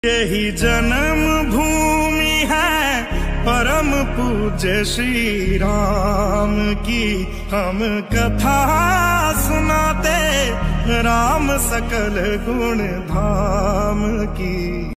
यही जन्म भूमि है परम पूज्य श्री राम की, हम कथा सुनाते राम सकल गुण धाम की।